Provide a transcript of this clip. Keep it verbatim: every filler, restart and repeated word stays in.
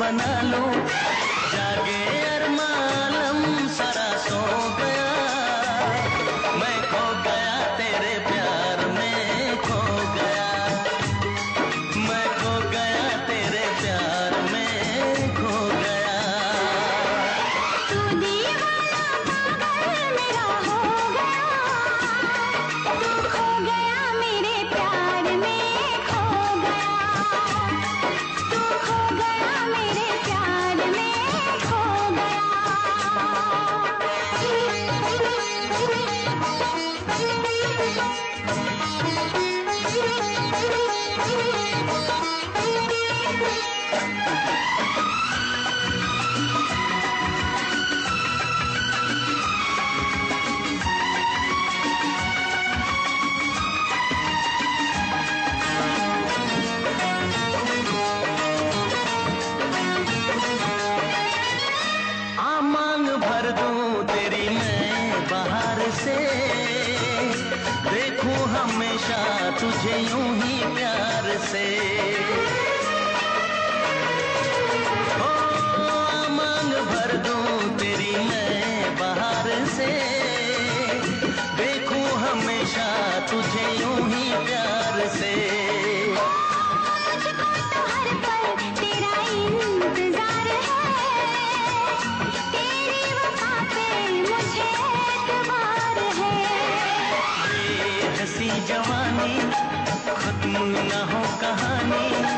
बना लूं, जागे अरमालम सारा सो गया, मैं खो गया तेरे प्यार में खो गया, मैं खो गया तेरे प्यार में खो गया। तू दीवाना पागल मेरा हो गया, तू खो गया मेरे प्यार में खो गया, तू खो गया मेरे प्यार में खो गया। आ मांग भर दूं तेरी मैं बाहर से, देखूं हमेशा तुझे यूं ही प्यार से। ओ आ मांग भर दूं तेरी मैं बाहर से, देखूं हमेशा तुझे यूं ही प्यार से। मुझको तो हर पल तेरा इंतजार है, तेरी वफा पे मुझे एतबार है। ये हंसी जवानी खत्म न हो कहानी,